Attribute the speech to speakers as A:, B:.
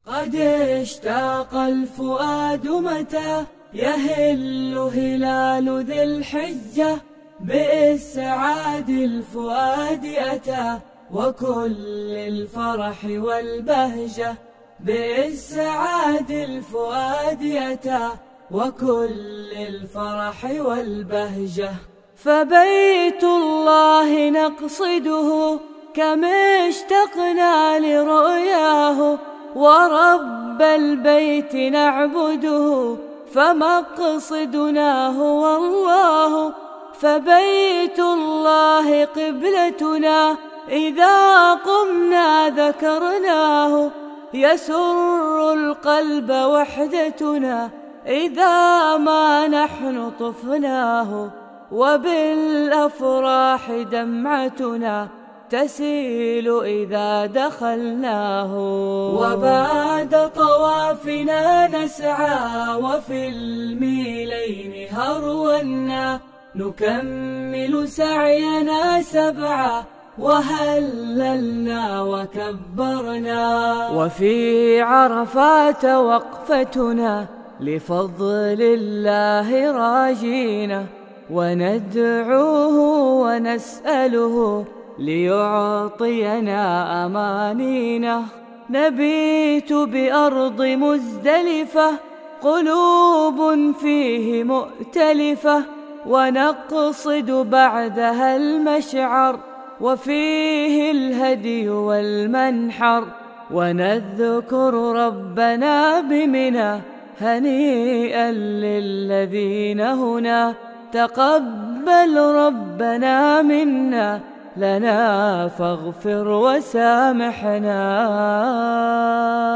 A: قد اشتاق الفؤاد متى يهل هلال ذي الحجة، بإسعاد الفؤاد أتى وكل الفرح والبهجة، بإسعاد الفؤاد أتى وكل الفرح والبهجة. فبيت الله نقصده كم اشتقنا لرؤياه، ورب البيت نعبده فمقصدنا هو الله. فبيت الله قبلتنا إذا قمنا ذكرناه، يسر القلب وحدتنا إذا ما نحن طفناه، وبالأفراح دمعتنا تسيل إذا دخلناه. وبعد طوافنا نسعى وفي الميلين هرونا، نكمل سعينا سبعا وهللنا وكبرنا. وفي عرفات وقفتنا لفضل الله راجينا، وندعوه ونسأله ليعطينا أمانينا. نبيت بأرض مزدلفة قلوب فيه مؤتلفة، ونقصد بعدها المشعر وفيه الهدي والمنحر، ونذكر ربنا بمنى هنيئا للذين هنا. تقبل ربنا منا لنا فاغفر وسامحنا.